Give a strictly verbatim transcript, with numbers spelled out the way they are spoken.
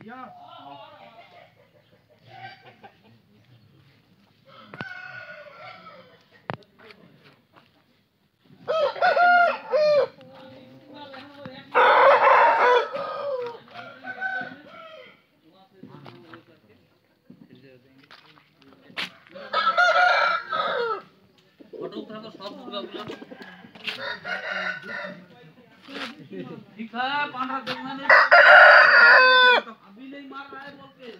ठीक है पांडा देखना नहीं अभी नहीं मार रहा है बोल के